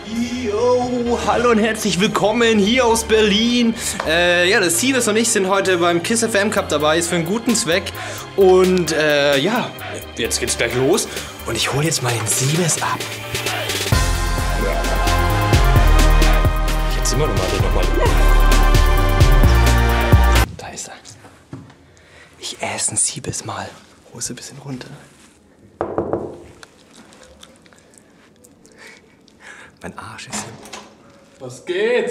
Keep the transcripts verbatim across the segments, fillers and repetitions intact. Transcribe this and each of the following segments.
Yo, hallo und herzlich willkommen hier aus Berlin. Äh, ja, das Siebes und ich sind heute beim KISS F M Cup dabei, ist für einen guten Zweck. Und äh, ja, jetzt geht's gleich los. Und ich hole jetzt mal den Siebes ab. Jetzt sind wir nochmal, den nochmal. Da ist er. Ich esse ein Siebes mal. Hose ein bisschen runter. Mein Arsch ist hin. Was geht's?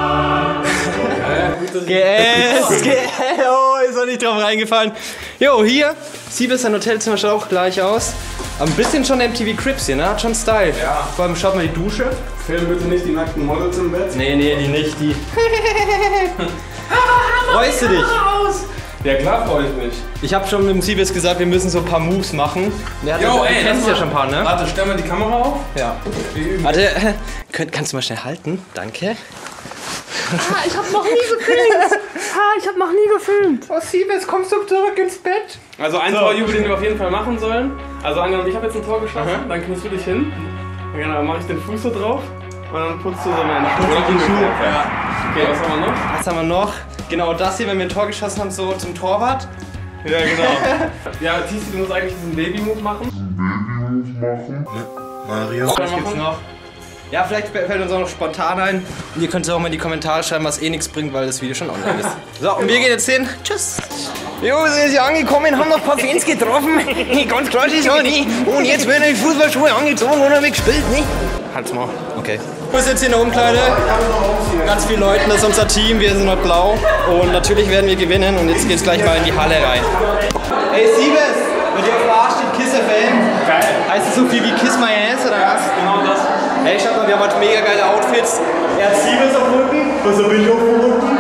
Geäst, geäst. Oh, ist noch nicht drauf reingefallen. Jo, hier. Siebes, sein Hotelzimmer schaut auch gleich aus. Aber ein bisschen schon M T V Cribs hier, ne? Hat schon Style. Ja. Vor allem schaut mal die Dusche. Film bitte nicht die nackten Models im Bett. Nee, nee, die nicht, die. Freust du dich? Ja klar freue ich mich. Ich habe schon mit dem Siebes gesagt, wir müssen so ein paar Moves machen. Der hat Jo, ja, ey, du kennst ja schon ein paar, ne? Warte, stell mal die Kamera auf. Ja. Wir üben. Warte, äh, könnt, kannst du mal schnell halten? Danke. Ah, ich hab noch nie gefilmt. Ah, ich hab noch nie gefilmt. Oh, Siebes, kommst du zurück ins Bett? Also ein So. Torjubel, den wir auf jeden Fall machen sollen. Also angenommen, ich habe jetzt ein Tor geschossen, Aha. dann kniest du dich hin. Genau, dann mache ich den Fuß so drauf und dann putzt du so meinen Schuh. Oder den Schuh. Ja. Okay, was haben wir noch? Was haben wir noch? Genau das hier, wenn wir ein Tor geschossen haben, so zum Torwart. Ja, genau. Ja, Tizi, du musst eigentlich diesen Baby-Move machen. Mario. Was gibt's noch? Ja, vielleicht fällt uns auch noch spontan ein. Und ihr könnt auch mal in die Kommentare schreiben, was eh nichts bringt, weil das Video schon online ist. So, und wir gehen jetzt hin. Tschüss. Jo, wir sind jetzt hier angekommen, haben noch ein paar Fans getroffen. Ganz klar, das ist ja nicht. Und jetzt werden die Fußballschuhe angezogen und dann wird gespielt, nicht? Halt's mal. Okay. Wir sind jetzt hier in der Umkleide. Ganz viele Leute, das ist unser Team. Wir sind heute blau. Und natürlich werden wir gewinnen. Und jetzt geht's gleich mal in die Halle rein. Hey, Siebes, bei dir auf der Arsch steht KISS F M. Geil. Heißt das so viel wie Kiss My Ass oder was? Genau das. Hey, schaut mal, wir haben heute mega geile Outfits. Er hat Siebes auf dem Rücken. Was hab ich auf dem Rücken?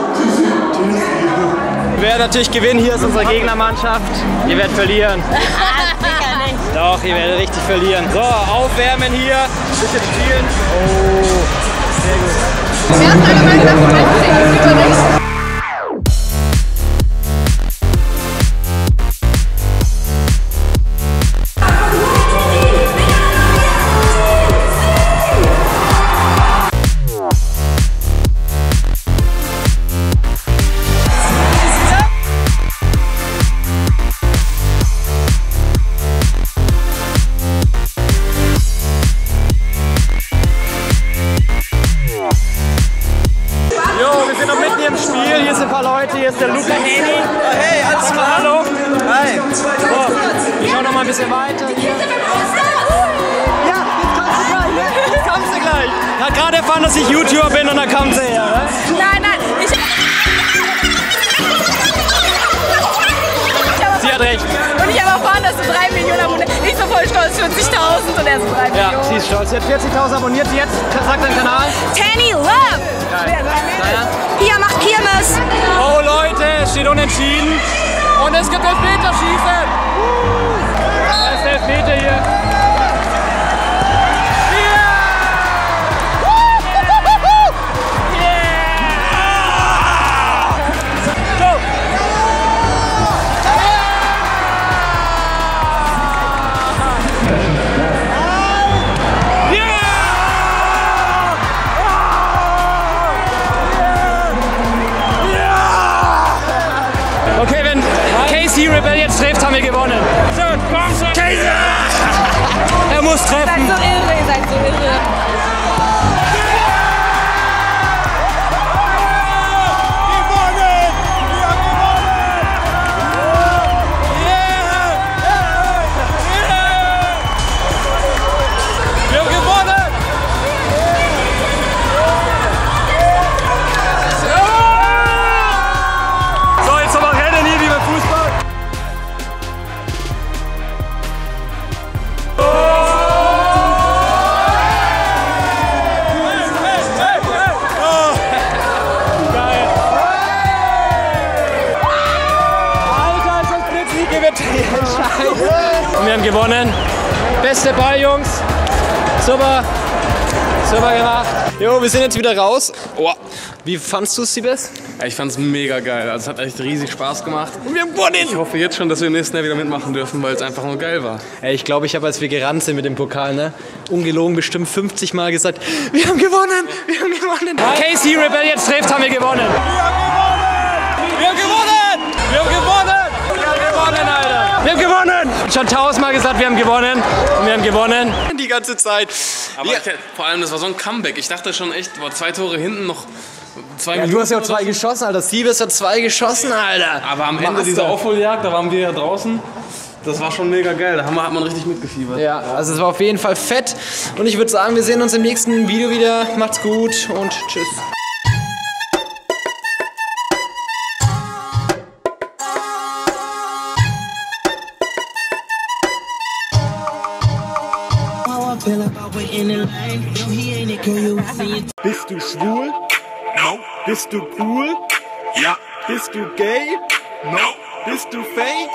Wir werden natürlich gewinnen. Hier ist unsere Gegnermannschaft. Ihr werdet verlieren. Sicher nicht. Doch, ihr werdet richtig verlieren. So, aufwärmen hier. Bisschen spielen. Oh, sehr gut. Wer ist deiner Meinung nach am besten über dich? Hier ist der Luca Heni. Oh, hey, alles klar? Hallo. Hi. So, ich schau noch mal ein bisschen weiter. Hier. Ja, jetzt kommst du gleich, ne? Jetzt kommst du gleich. Er hat gerade erfahren, dass ich YouTuber bin und dann kam sie her, ne? Nein, nein, ich... Sie hat recht. Und ich habe erfahren, dass du drei Millionen Abonnenten... Ich so voll stolz, vierzigtausend und er so drei Millionen. Ja, sie ist stolz. Sie hat vierzigtausend abonniert. Sie jetzt sagt deinen Kanal. Tanny Love! Deiner? Hier macht Kirmes. Oh Leute, es steht unentschieden. Und es gibt Elfmeterschießen. Da ist der Elfmeter hier. Okay, wenn Casey Rebel jetzt trifft, haben wir gewonnen. So, komm schon. Casey! Er muss treffen. Ihr seid so irre, ihr seid so irre. Und wir haben gewonnen. Beste Ball, Jungs. Super. Super gemacht. Jo, wir sind jetzt wieder raus. Oh. Wie fandst du es, Siebes? Ja, ich fand's mega geil. Also es hat echt riesig Spaß gemacht. Und wir haben gewonnen. Ich hoffe jetzt schon, dass wir im nächsten Jahr wieder mitmachen dürfen, weil es einfach nur geil war. Ey, ich glaube, ich habe, als wir gerannt sind mit dem Pokal, ne, ungelogen bestimmt fünfzig Mal gesagt, wir haben gewonnen, wir haben gewonnen. K C Rebellions trifft, haben wir gewonnen. Wir haben gewonnen! Wir haben gewonnen! Wir haben gewonnen, Alter! Wir haben gewonnen! Schon tausendmal gesagt, wir haben gewonnen. Und wir haben gewonnen. Die ganze Zeit. Aber ja. ich, vor allem, das war so ein Comeback. Ich dachte schon echt, boah, zwei Tore hinten noch zwei Ja, Minuten. du hast ja auch zwei so. geschossen, Alter. Siebes hat zwei geschossen, Alter. Aber am Ende Master. dieser Aufholjagd, da waren wir ja draußen. Das war schon mega geil. Da hat man richtig mitgefiebert. Ja, also es war auf jeden Fall fett. Und ich würde sagen, wir sehen uns im nächsten Video wieder. Macht's gut und tschüss. Bist du schwul? No. Bist du cool? Ja. Bist du gay? No. Bist du fake?